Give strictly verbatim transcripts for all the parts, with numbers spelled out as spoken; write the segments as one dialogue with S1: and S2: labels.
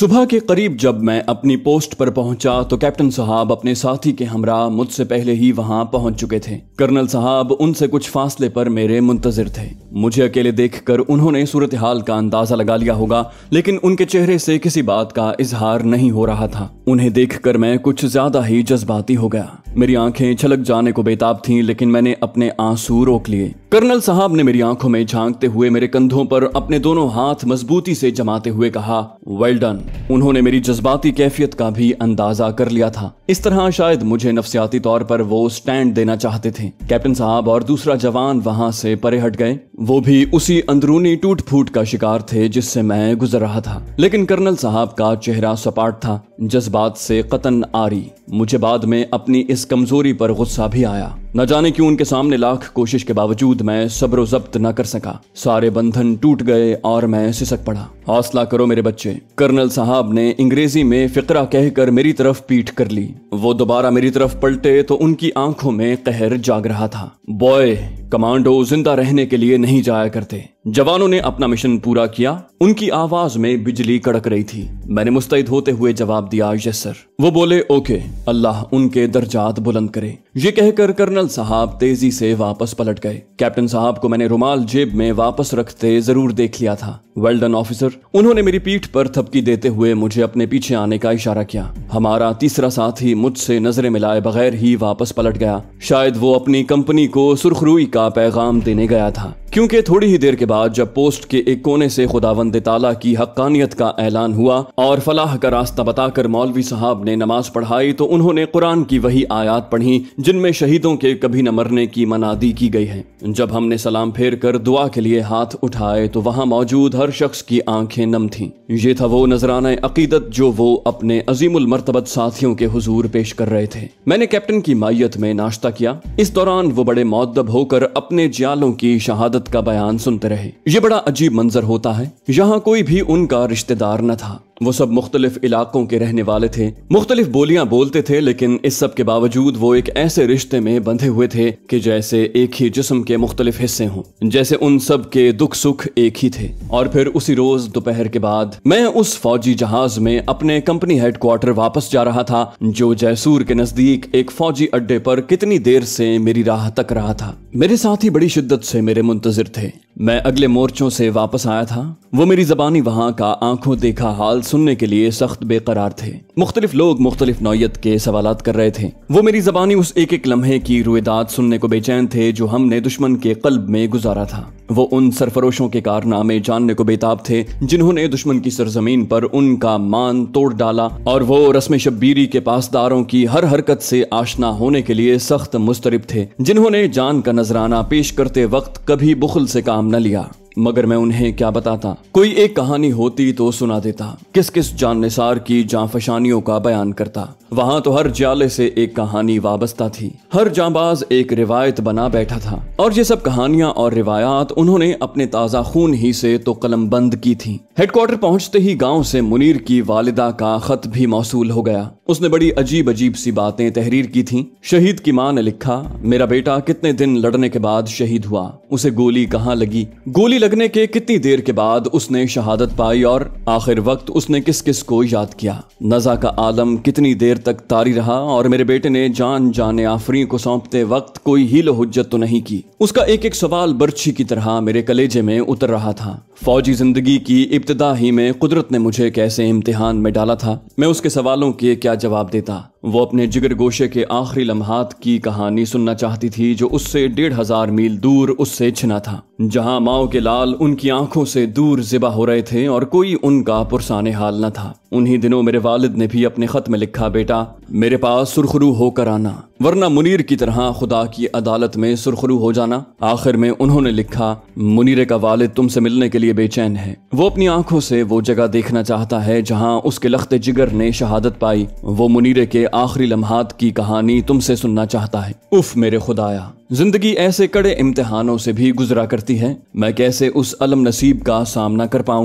S1: सुबह के करीब जब मैं अपनी पोस्ट पर पहुंचा तो कैप्टन साहब अपने साथी के हमरा मुझसे पहले ही वहां पहुंच चुके थे। कर्नल साहब उनसे कुछ फासले पर मेरे मुंतजिर थे। मुझे अकेले देखकर उन्होंने सूरत हाल का अंदाजा लगा लिया होगा, लेकिन उनके चेहरे से किसी बात का इजहार नहीं हो रहा था। उन्हें देखकर मैं कुछ ज्यादा ही जज्बाती हो गया। मेरी आंखें छलक जाने को बेताब थीं, लेकिन मैंने अपने आंसू रोक लिए। कर्नल साहब ने मेरी आंखों में झांकते हुए मेरे कंधों पर अपने दोनों हाथ मजबूती से जमाते हुए कहा, वेल डन। उन्होंने मेरी जज्बाती कैफियत का भी अंदाजा कर लिया था। इस तरह शायद मुझे नफ्सियाती तौर पर वो स्टैंड देना चाहते थे। कैप्टन साहब और दूसरा जवान वहां से परे हट गए। वो भी उसी अंदरूनी टूट फूट का शिकार थे जिससे मैं गुजर रहा था, लेकिन कर्नल साहब का चेहरा सपाट था, जज्बात से कतन आरी। मुझे बाद में अपनी इस कमजोरी पर गुस्सा भी आया। न जाने क्यों उनके सामने लाख कोशिश के बावजूद मैं सब्र जब्त न कर सका। सारे बंधन टूट गए और मैं सिसक पड़ा। हौसला करो मेरे बच्चे। कर्नल साहब ने अंग्रेजी में फिक्रा कहकर मेरी तरफ पीठ कर ली। वो दोबारा मेरी तरफ पलटे तो उनकी आंखों में कहर जाग रहा था। बॉय, कमांडो जिंदा रहने के लिए नहीं जाया करते। जवानों ने अपना मिशन पूरा किया। उनकी आवाज में बिजली कड़क रही थी। मैंने मुस्तैद होते हुए जवाब दिया, यस सर। वो बोले, ओके, अल्लाह उनके दर्जात बुलंद करे। ये कहकर कर्नल साहब तेजी से वापस पलट गए। कैप्टन साहब को मैंने रुमाल जेब में वापस रखते जरूर देख लिया था। Well done officer. उन्होंने मेरी पीठ पर थपकी देते हुए मुझे अपने पीछे आने का इशारा किया। हमारा तीसरा साथी मुझसे नजरें मिलाए बगैर ही वापस पलट गया। शायद वो अपनी कंपनी को सुर्खरुई का पैगाम देने गया था, क्योंकि थोड़ी ही देर के बाद जब पोस्ट के एक कोने से खुदावंद ताला की हक्कानियत का ऐलान हुआ और फलाह का रास्ता बताकर मौलवी साहब ने नमाज पढ़ाई तो उन्होंने कुरान की वही आयात पढ़ी जिनमें शहीदों के कभी न मरने की मनादी की गई है। जब हमने सलाम फेर कर दुआ के लिए हाथ उठाए तो वहां मौजूद हर शख्स की आंखें नम थीं। ये था वो नजराना अकीदत जो वो अपने अजीमुल मर्तबत साथियों के हुजूर पेश कर रहे थे। मैंने कैप्टन की मायत में नाश्ता किया। इस दौरान वो बड़े मुअद्दब होकर अपने जियालों की शहादत का बयान सुनते रहे। ये बड़ा अजीब मंजर होता है। यहाँ कोई भी उनका रिश्तेदार न था। वो सब मुख्तलिफ इलाकों के रहने वाले थे, मुख्तलिफ बोलियां बोलते थे, लेकिन इस सब के बावजूद वो एक ऐसे रिश्ते में बंधे हुए थे कि जैसे एक ही जिस्म के मुख्तलिफ हिस्से हों, जैसे उन सब के दुख सुख एक ही थे। और फिर उसी रोज दोपहर के बाद मैं उस फौजी जहाज में अपने कंपनी हेडक्वार्टर वापस जा रहा था, जो जैसूर के नजदीक एक फौजी अड्डे पर कितनी देर से मेरी राह तक रहा था। मेरे साथी बड़ी शिद्दत से मेरे मुंतजिर थे। मैं अगले मोर्चों से वापस आया था। वो मेरी जबानी वहां का आंखों देखा हाल सुनने के लिए सख्त बेकरार थे। मुख्तलिफ लोग मुख्तलिफ नौयत के सवालात कर रहे थे। वो मेरी जबानी उस एक एक लम्हे की रुएदात सुनने को बेचैन थे जो हमने दुश्मन के कल्ब में गुजारा था। वो उन सरफरोशों के कारनामे जानने को बेताब थे जिन्होंने दुश्मन की सरजमीन पर उनका मान तोड़ डाला, और वो रस्म शब्बीरी के पासदारों की हर हरकत से आशना होने के लिए सख्त मुस्तरिब थे, जिन्होंने जान का नजराना पेश करते वक्त कभी बुखल से काम न लिया। मगर मैं उन्हें क्या बताता। कोई एक कहानी होती तो सुना देता, किस किस जान निसार की जांफशानियों का बयान करता। वहां तो हर जाले से एक कहानी वाबस्ता थी, हर जांबाज एक रिवायत बना बैठा था, और ये सब कहानियां और रिवायात उन्होंने अपने ताजा खून ही से तो कलमबंद की थी। हेडक्वार्टर पहुंचते ही गांव से मुनीर की वालिदा का खत भी मौसूल हो गया। उसने बड़ी अजीब अजीब सी बातें तहरीर की थीं। शहीद की मां ने लिखा, मेरा बेटा कितने दिन लड़ने के बाद शहीद हुआ, उसे गोली कहाँ लगी, गोली लगने के कितनी देर के बाद उसने शहादत पाई, और आखिर वक्त उसने किस किस को याद किया। नज़ा का आलम कितनी देर तक तारी रहा, और मेरे बेटे ने जान जाने आफरी को सौंपते वक्त कोई हीलो हुज्जत तो नहीं की। उसका एक एक सवाल बर्छी की तरह मेरे कलेजे में उतर रहा था। फौजी जिंदगी की इब्तिदा ही में कुदरत ने मुझे कैसे इम्तिहान में डाला था, मैं उसके सवालों के क्या जवाब देता। वो अपने जिगर गोशे के आखिरी लम्हात की कहानी सुनना चाहती थी जो उससे डेढ़ हजार मील दूर उससे छिना था, जहां माओ के लाल उनकी आंखों से दूर जिबा हो रहे थे और कोई उनका पुरसाने हाल न था। उन्हीं दिनों मेरे वालिद ने भी अपने खत में लिखा, बेटा मेरे पास सुरखरू होकर आना, वरना मुनीर की तरह खुदा की अदालत में सुरखरू हो जाना। आखिर में उन्होंने लिखा, मुनीर का वालिद तुमसे मिलने के लिए बेचैन है। वो अपनी आंखों से वो जगह देखना चाहता है जहां उसके लख्ते जिगर ने शहादत पाई। वो मुनीर के आखिरी लम्हात की कहानी तुमसे सुनना चाहता है। उफ मेरे खुदाया, जिंदगी ऐसे कड़े इम्तिहानों से भी गुजरा करती है। मैं कैसे उस अलम नसीब का सामना कर पाऊंगा।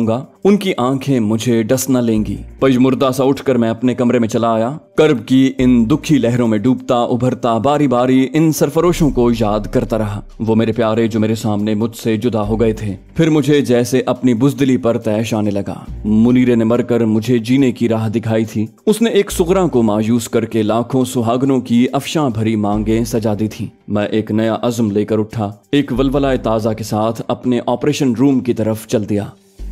S1: उनकी आंखें मुझे डस न लेंगी। पजमुर्दा सा उठकर मैं अपने कमरे में चला आया। कर्ब की इन दुखी लहरों में डूबता उभरता बारी बारी इन सरफरोशों को याद करता रहा। वो मेरे प्यारे जो मेरे सामने मुझसे जुदा हो गए थे। फिर मुझे जैसे अपनी बुजदिली पर तैश आने लगा। मुनीरे ने मरकर मुझे जीने की राह दिखाई थी। उसने एक सुगरा को मायूस करके लाखों सुहागनों की अफशां भरी मांगें सजा दी थी। मैं एक नया अज़्म लेकर उठा, एक वलवलाए ताजा के साथ अपने ऑपरेशन रूम की तरफ चल दिया।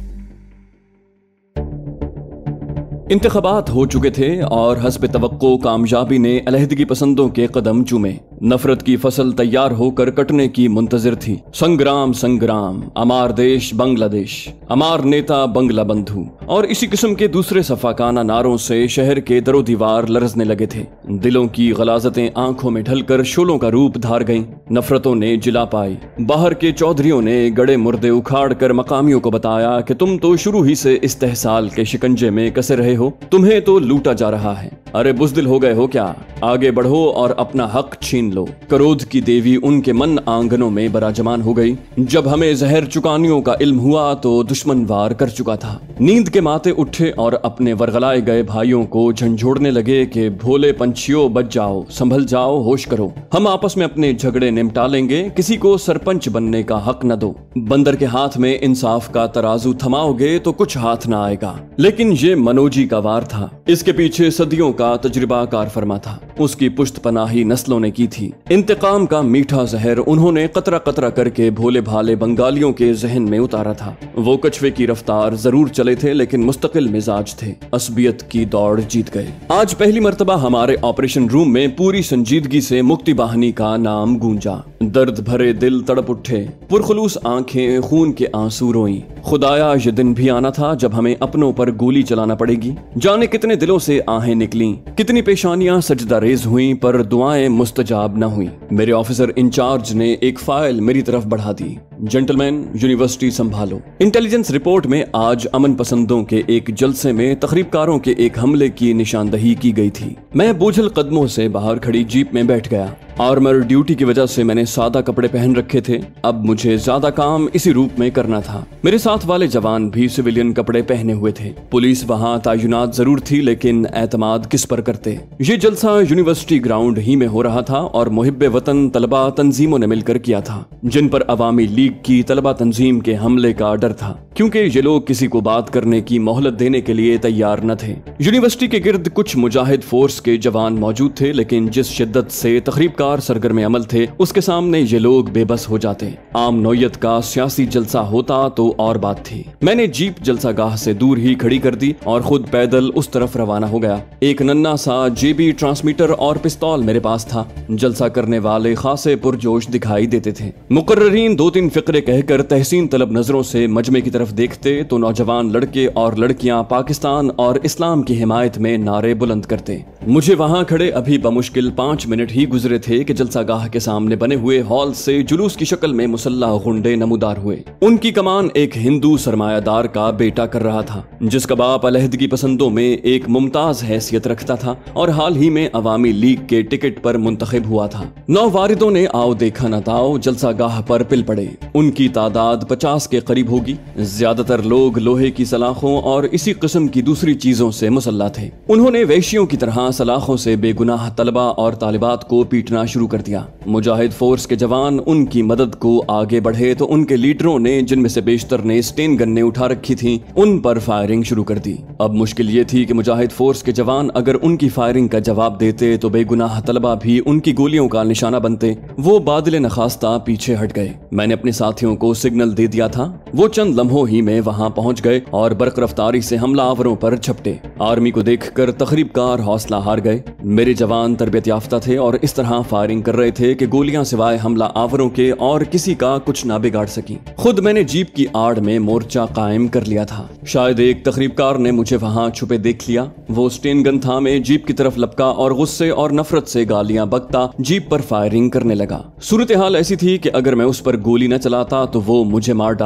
S1: इंतखाबात हो चुके थे और हस्ब तवक्को कामयाबी ने अलहदगी पसंदों के कदम चूमे। नफरत की फसल तैयार होकर कटने की मुंतजिर थी। संग्राम संग्राम, अमार देश बांग्लादेश, अमार नेता बंगला बंधु और इसी किस्म के दूसरे सफाकाना नारों से शहर के दरो दीवार लरजने लगे थे। दिलों की गलाजतें आंखों में ढलकर शोलों का रूप धार गईं। नफरतों ने जिला पाई। बाहर के चौधरियों ने गड़े मुर्दे उखाड़ कर मकामियों को बताया कि तुम तो शुरू ही से इस्तेहसाल के शिकंजे में कसे रहे हो, तुम्हें तो लूटा जा रहा है। अरे बुज़दिल हो गए हो क्या? आगे बढ़ो और अपना हक छीन लो। क्रोध की देवी उनके मन आंगनों में बराजमान हो गई। जब हमें जहर चुकानियों का इल्म हुआ तो दुश्मन वार कर चुका था। नींद के माते उठे और अपने वरगलाए गए भाइयों को झंझोड़ने लगे कि भोले पंछियों बच जाओ, संभल जाओ, होश करो, हम आपस में अपने झगड़े निपटा लेंगे, किसी को सरपंच बनने का हक न दो। बंदर के हाथ में इंसाफ का तराजू थमाओगे तो कुछ हाथ ना आएगा। लेकिन ये मनोजी का वार था। इसके पीछे सदियों का तजुर्बा कार फरमा था। उसकी पुश्त पनाही नस्लों ने की थी। इंतकाम का मीठा जहर उन्होंने कतरा कतरा करके भोले भाले बंगालियों के जहन में उतारा था। वो कछुए की रफ्तार जरूर चले थे लेकिन मुस्तकिल मिजाज थे। असबियत की दौड़ जीत गए। आज पहली मर्तबा हमारे ऑपरेशन रूम में पूरी संजीदगी से मुक्ति बाहिनी का नाम गूंजा। दर्द भरे दिल तड़प उठे, पुरखलूस आंखें खून के आंसू रोईं। खुदाया ये दिन भी आना था जब हमें अपनों पर गोली चलाना पड़ेगी। जाने कितने दिलों से आहें निकली, कितनी पेशानियां सजदा रेज हुई पर दुआएं मुस्तजाब न हुई। मेरे ऑफिसर इंचार्ज ने एक फाइल मेरी तरफ बढ़ा दी। जेंटलमैन, यूनिवर्सिटी संभालो। इंटेलिजेंस रिपोर्ट में आज अमन पसंदों के एक जलसे में तकरीबकारों के एक हमले की निशानदही की गई थी। मैं बोझल कदमों से बाहर खड़ी जीप में बैठ गया। आर्मर ड्यूटी की वजह से मैंने सादा कपड़े पहन रखे थे। अब मुझे ज्यादा काम इसी रूप में करना था। मेरे साथ वाले जवान भी सिविलियन कपड़े पहने हुए थे। पुलिस वहाँ तैनात जरूर थी लेकिन एतमाद किस पर करते। ये जलसा यूनिवर्सिटी ग्राउंड ही में हो रहा था और मुहिब्बे वतन तलबा तंजीमों ने मिलकर किया था, जिन पर अवामी लीग की तलबा तंजीम के हमले का डर था, क्योंकि ये लोग किसी को बात करने की मोहलत देने के लिए तैयार न थे। यूनिवर्सिटी के गिर्द कुछ मुजाहिद फोर्स के जवान मौजूद थे लेकिन जिस शिद्दत से तकरीबकार सरगर्म अमल थे उसके सामने ये लोग बेबस हो जाते। आम नौयत का सियासी जलसा होता तो और बात थी। मैंने जीप जलसागाह से दूर ही खड़ी कर दी और खुद पैदल उस तरफ रवाना हो गया। एक नन्ना सा जेबी ट्रांसमीटर और पिस्तौल मेरे पास था। जलसा करने वाले खासे पुरजोश दिखाई देते थे। मुकर्ररीन दो तीन फिक्रे कहकर तहसीन तलब नजरों से मजमे की तरफ देखते तो नौजवान लड़के और लड़कियां पाकिस्तान और इस्लाम की हिमायत में नारे बुलंद करते। मुझे वहां खड़े अभी बमुश्किल पांच मिनट ही गुजरे थे कि जलसागाह के सामने बने हुए हॉल से जुलूस की शक्ल में मुसल्लह गुंडे नमूदार हुए। उनकी कमान एक हिंदू सरमायादार का बेटा कर रहा था, जिसका बाप अलहदगी पसंदों में एक मुमताज हैसियत रखता था और हाल ही में अवामी लीग के टिकट पर मुंतखब हुआ था। नौ वारिदों ने आओ देखा न ताओ जलसागाह पर पिल पड़े। उनकी तादाद पचास के करीब होगी। ज्यादातर लोग लोहे की सलाखों और इसी किस्म की दूसरी चीजों से मुसल्ला थे। उन्होंने वैश्यों की तरह सलाखों से बेगुनाह तलबा और तालिबात को पीटना शुरू कर दिया। मुजाहिद फोर्स के जवान उनकी मदद को आगे बढ़े तो उनके लीडरों ने, जिनमें से बेशतर ने स्टेन गन्ने उठा रखी थी, उन पर फायरिंग शुरू कर दी। अब मुश्किल ये थी कि मुजाहिद फोर्स के जवान अगर उनकी फायरिंग का जवाब देते तो बेगुनाह तलबा भी उनकी गोलियों का निशाना बनते। वो बादल नखास्ता पीछे हट गए। मैंने अपने साथियों को सिग्नल दे दिया था। वो चंद लम्हों ही में वहां पहुंच गए और बरक रफ्तारी से हमलावरों पर झपटे। आर्मी को देखकर तकरीबकार हौसला हार गए। मेरे जवान तरबियत याफ्ता थे और इस तरह फायरिंग कर रहे थे कि गोलियां सिवाय हमला आवरों के और किसी का कुछ ना बिगाड़ सकी। खुद मैंने जीप की आड़ में मोर्चा कायम कर लिया था। शायद एक तकरीबकार ने मुझे वहां छुपे देख लिया। वो स्टेन गन था में जीप की तरफ लपका और गुस्से और नफरत से गालियां बकता जीप पर फायरिंग करने लगा। सूरत हाल ऐसी थी कि अगर मैं उस पर गोली न चलाता तो वो मुझे मार डालता।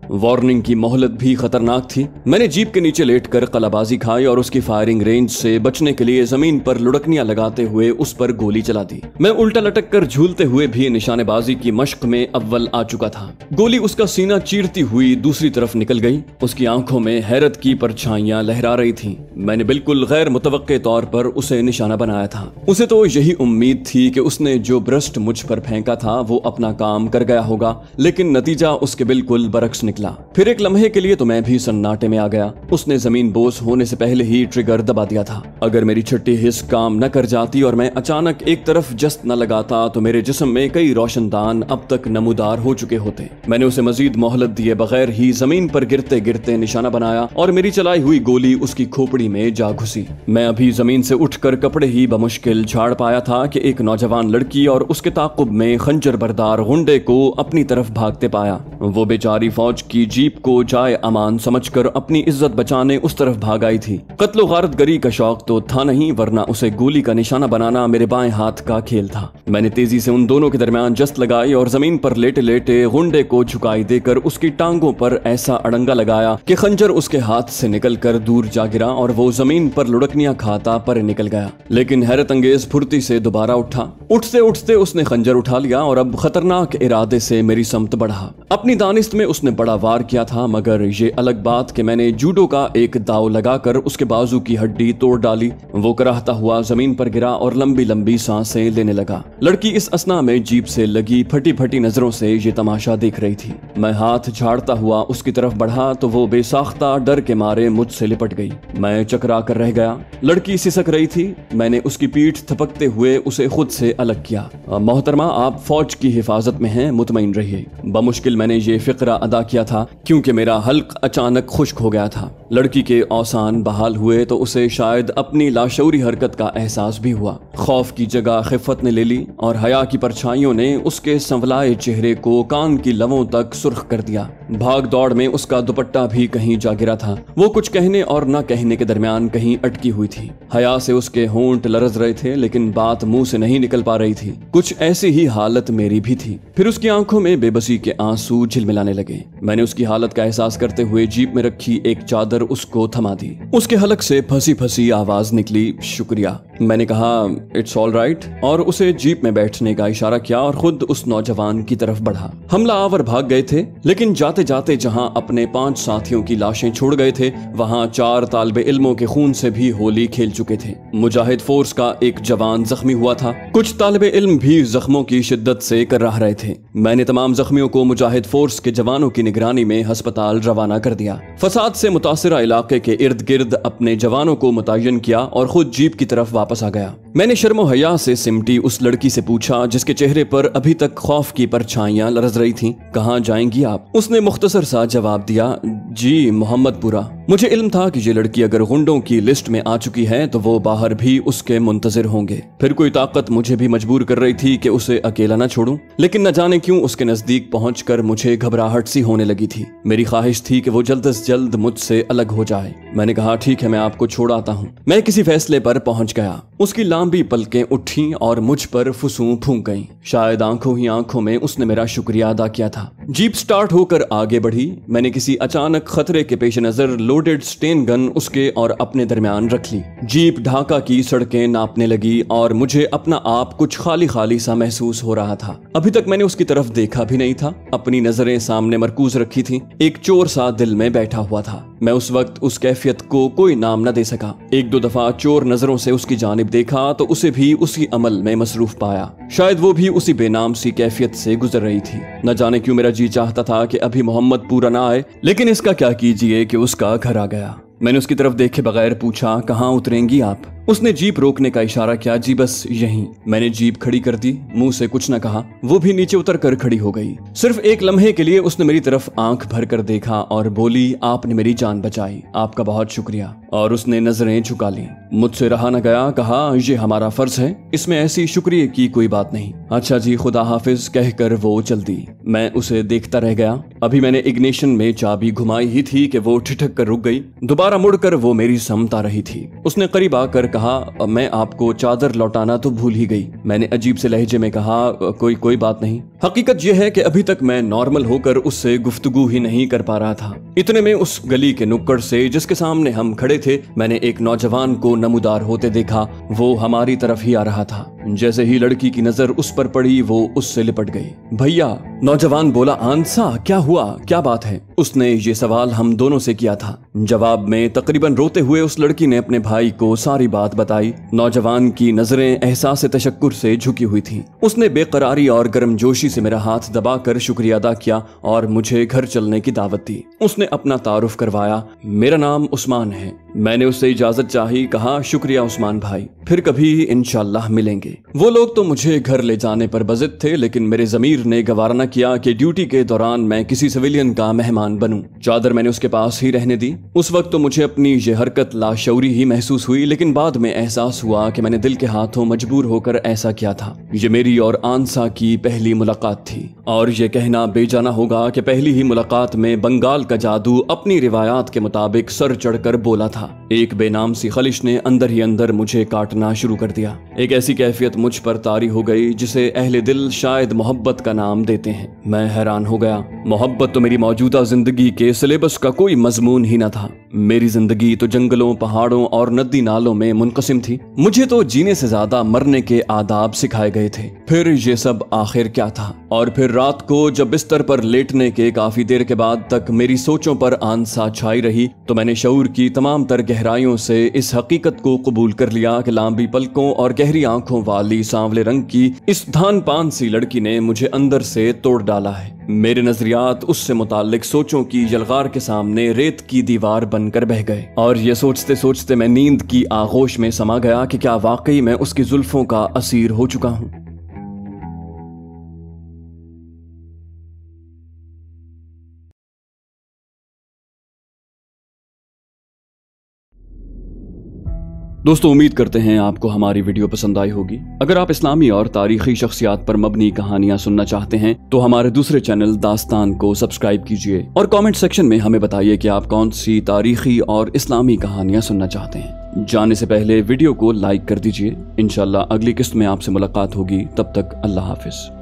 S1: वार्निंग की मोहलत भी खतरनाक थी। मैंने जीप के नीचे लेटकर कलाबाजी खाई और उसकी फायरिंग रेंज से बचने के लिए जमीन पर लुढ़कनियां लगाते हुए उस पर गोली चला दी। मैं उल्टा लटक कर झूलते हुए भी निशानेबाजी की मश्क में अव्वल आ चुका था। गोली उसका सीना चीरती हुई दूसरी तरफ निकल गई। उसकी आंखों में हैरत की परछाइयां लहरा रही थीं। मैंने बिल्कुल गैर मुतवक्के तौर पर उसे निशाना बनाया था। उसे तो यही उम्मीद थी कि उसने जो ब्रस्ट मुझ पर फेंका था वो अपना काम कर गया होगा, लेकिन नतीजा उसके बिल्कुल बरक्स निकला। फिर एक लम्हे के लिए तो मैं भी सन्नाटे में आ गया। उसने जमीन बोस होने से पहले ही ट्रिगर दबा दिया था। अगर मेरी छठी हिस्स काम न कर जाती और मैं अचानक एक तरफ जस्त न लगाता तो मेरे जिस्म में कई रोशनदान अब तक नमूदार हो चुके होते। मैंने उसे मजीद मोहलत दिए बगैर ही जमीन पर गिरते गिरते निशाना बनाया और मेरी चलाई हुई गोली उसकी खोपड़ी में जा घुसी। मैं अभी जमीन से उठकर कपड़े ही बमुश्किल झाड़ पाया था कि एक नौजवान लड़की और उसके ताकुब में खंजर बरदार गुंडे को अपनी तरफ भागते पाया। वो बेचारी फौज की जीप को जाए अमान समझकर अपनी इज्जत बचाने उस तरफ भाग आई थी। कत्लो गारतगरी का शौक तो था नहीं, वरना उसे गोली का निशाना बनाना मेरे बाएं हाथ का खेल था। मैंने तेजी से उन दोनों के दरमियान जस्त लगाई और जमीन पर लेटे लेटे गुंडे को झुकाई देकर उसकी टांगों पर ऐसा अड़ंगा लगाया कि खंजर उसके हाथ से निकलकर दूर जा गिरा और वो जमीन पर लुढ़कनियां खाता पर निकल गया। लेकिन हैरत अंगेज फुर्ती से दोबारा उठा। उठते उठते उसने खंजर उठा लिया और अब खतरनाक इरादे से मेरी समत बढ़ा। अपनी दानिश्त में उसने बड़ा वार किया था, मगर ये अलग बात कि मैंने जूडो का एक दाव लगाकर उसके बाजू की हड्डी तोड़ डाली। वो कराहता हुआ जमीन पर गिरा और लंबी लंबी सांसें लेने लगा। लड़की इस असना में जीप से लगी फटी फटी नजरों से ये तमाशा देख रही थी। मैं हाथ झाड़ता हुआ उसकी तरफ बढ़ा तो वो बेसाख्ता डर के मारे मुझसे लिपट गई। मैं चकरा कर रह गया। लड़की सिसक रही थी। मैंने उसकी पीठ थपकते हुए उसे खुद से अलग किया। मोहतरमा, आप फौज की हिफाजत में हैं, मुतमईन रहिए। बमुश्किल मैंने ये फिक्रा अदा किया था क्योंकि मेरा हल्क अचानक खुश्क हो गया था। लड़की के औसान बहाल हुए तो उसे शायद अपनी लाशऊरी हरकत का एहसास भी हुआ। खौफ की जगह खिफ़त ने ले ली और हया की परछाइयों ने उसके संवलाए चेहरे को कान की लवों तक सुर्ख कर दिया। भाग दौड़ में उसका दुपट्टा भी कहीं जा गिरा था। वो कुछ कहने और न कहने के दरमियान कहीं अटकी हुई थी। हया से उसके होंठ लरज रहे थे, लेकिन बात मुंह से नहीं निकल पा रही थी। कुछ ऐसी ही हालत मेरी भी थी। फिर उसकी आंखों में बेबसी के आंसू झिलमिलाने लगे। मैंने उसकी हालत का एहसास करते हुए जीप में रखी एक चादर उसको थमा दी। उसके हलक से फंसी फंसी आवाज निकली, शुक्रिया। मैंने कहा इट्स ऑल राइट और उसे जीप में बैठने का इशारा किया और खुद उस नौजवान की तरफ बढ़ा। हमला आवर भाग गए थे, लेकिन जाते जाते जहां अपने पांच साथियों की लाशें छोड़ गए थे, वहां चार तालिबे इल्मों के खून से भी होली खेल चुके थे। मुजाहिद फोर्स का एक जवान जख्मी हुआ था। कुछ तालिबे इल्म भी जख्मों की शिद्दत से कर्राह रहे थे। मैंने तमाम जख्मियों को मुजाहिद फोर्स के जवानों की निगरानी में अस्पताल रवाना कर दिया। फसाद से मुतासिरा इलाके के इर्द गिर्द अपने जवानों को मुतय्यन किया और खुद जीप की तरफ वापस आ गया। मैंने शर्मो हया से सिमटी उस लड़की से पूछा जिसके चेहरे पर अभी तक खौफ की परछाइयां लरज रही थीं, कहाँ जाएंगी आप? उसने मुख्तसर सा जवाब दिया, जी मोहम्मदपुरा। मुझे इल्म था कि ये लड़की अगर गुंडों की लिस्ट में आ चुकी है तो वो बाहर भी उसके मुंतजिर होंगे। फिर कोई ताकत मुझे भी मजबूर कर रही थी कि उसे अकेला न छोड़ूं, लेकिन न जाने क्यों उसके नजदीक पहुंचकर मुझे घबराहट सी होने लगी थी। मेरी ख्वाहिश थी कि वो जल्द से जल्द मुझसे अलग हो जाए। मैंने कहा ठीक है, मैं आपको छोड़ आता हूँ। मैं किसी फैसले पर पहुंच गया। उसकी लांबी पलकें उठी और मुझ पर फुसूं फूंक गईं। शायद आंखों ही आंखों में उसने मेरा शुक्रिया अदा किया था। जीप स्टार्ट होकर आगे बढ़ी। मैंने किसी अचानक खतरे के पेश नजर लोडेड स्टेन गन उसके और अपने दरमियान रख ली। जीप ढाका की सड़कें नापने लगी और मुझे अपना आप कुछ खाली खाली सा महसूस हो रहा था। अभी तक मैंने उसकी तरफ देखा भी नहीं था। अपनी नजरें सामने मरकूज रखी थी। एक चोर सा दिल में बैठा हुआ था। मैं उस वक्त उस कैफियत को कोई नाम न दे सका। एक दो दफा चोर नजरों से उसकी जानिब देखा तो उसे भी उसी अमल में मसरूफ पाया। शायद वो भी उसी बेनाम सी कैफियत से गुजर रही थी। न जाने क्यों मेरा जी चाहता था कि अभी मोहम्मदपुरा ना आए, लेकिन इसका क्या कीजिए कि उसका घर आ गया। मैंने उसकी तरफ देखे बगैर पूछा, कहाँ उतरेंगी आप? उसने जीप रोकने का इशारा किया, जी बस यहीं। मैंने जीप खड़ी कर दी। मुंह से कुछ न कहा। वो भी नीचे उतर कर खड़ी हो गई। सिर्फ एक लम्हे के लिए उसने मेरी तरफ आंख भर कर देखा और बोली, आपने मेरी जान बचाई, आपका बहुत शुक्रिया। और उसने नजरें झुका ली। मुझसे रहा न गया, कहा ये हमारा फर्ज है, इसमें ऐसी शुक्रिया की कोई बात नहीं। अच्छा जी, खुदा हाफिज कहकर वो चल दी। मैं उसे देखता रह गया। अभी मैंने इग्निशन में चाबी घुमाई ही थी कि वो ठिठक कर रुक गई। दोबारा मुड़कर वो मेरी समता रही थी। उसने करीब आकर कहा, मैं आपको चादर लौटाना तो भूल ही गई। मैंने अजीब से लहजे में कहा, कोई कोई बात नहीं। हकीकत यह है कि अभी तक मैं नॉर्मल होकर उससे गुफ्तगू ही नहीं कर पा रहा था। इतने में उस गली के नुक्कड़ से जिसके सामने हम खड़े थे, मैंने एक नौजवान को नमूदार होते देखा। वो हमारी तरफ ही आ रहा था। जैसे ही लड़की की नजर उस पर पड़ी, वो उससे लिपट गई। भैया, नौजवान बोला। आंसा, क्या हुआ, क्या बात है? उसने ये सवाल हम दोनों से किया था। जवाब में तकरीबन रोते हुए उस लड़की ने अपने भाई को सारी बात बताई। नौजवान की नजरें एहसास तशक्कुर से झुकी हुई थीं। उसने बेकरारी और गर्मजोशी से मेरा हाथ दबाकर शुक्रिया अदा किया और मुझे घर चलने की दावत दी। उसने अपना तारुफ करवाया। मेरा नाम उस्मान है। मैंने उससे इजाजत चाही। कहा, शुक्रिया उस्मान भाई, फिर कभी इंशाल्लाह मिलेंगे। वो लोग तो मुझे घर ले जाने पर बजिद थे, लेकिन मेरे जमीर ने गवारा न किया कि ड्यूटी के दौरान मैं किसी सिविलियन का मेहमान बनूं। चादर मैंने उसके पास ही रहने दी। उस वक्त तो मुझे अपनी ये हरकत लाशऊरी ही महसूस हुई, लेकिन बाद में एहसास हुआ कि मैंने दिल के हाथों मजबूर होकर ऐसा किया था। ये मेरी और आंसा की पहली मुलाकात थी, और ये कहना बेजाना होगा कि पहली ही मुलाकात में बंगाल का जादू अपनी रिवायात के मुताबिक सर चढ़कर बोला था। एक बेनाम सी खलिश ने अंदर ही अंदर मुझे काटना शुरू कर दिया। एक ऐसी कैफियत मुझ पर तारी हो गई जिसे अहले दिल शायद मोहब्बत का नाम देते हैं। मैं हैरान हो गया। मोहब्बत तो मेरी मौजूदा जिंदगी के सिलेबस का कोई मजमून ही न था। मेरी जिंदगी तो जंगलों, पहाड़ों और नदी नालों में मुनकसिम थी। मुझे तो जीने से ज्यादा मरने के आदाब सिखाए गए थे। फिर ये सब आखिर क्या था? और फिर रात को जब बिस्तर पर लेटने के काफी देर के बाद तक मेरी सोचों पर आंसा छाई रही, तो मैंने शऊर की तमाम तर गहराइयों से इस हकीकत को कबूल कर लिया कि लांबी पलकों और गहरी आंखों वाली सांवले रंग की इस धान पान सी लड़की ने मुझे अंदर से तोड़ डाला है। मेरे नजरियात उससे मुताल्लिक सोचों की जलगार के सामने रेत की दीवार बनकर बह गए, और ये सोचते सोचते मैं नींद की आगोश में समा गया कि क्या वाकई मैं उसकी जुल्फों का असीर हो चुका हूँ। दोस्तों, उम्मीद करते हैं आपको हमारी वीडियो पसंद आई होगी। अगर आप इस्लामी और तारीखी शख्सियात पर मबनी कहानियां सुनना चाहते हैं तो हमारे दूसरे चैनल दास्तान को सब्सक्राइब कीजिए और कमेंट सेक्शन में हमें बताइए कि आप कौन सी तारीखी और इस्लामी कहानियां सुनना चाहते हैं। जाने से पहले वीडियो को लाइक कर दीजिए। इंशाल्लाह अगली किस्त में आपसे मुलाकात होगी। तब तक अल्लाह हाफिज।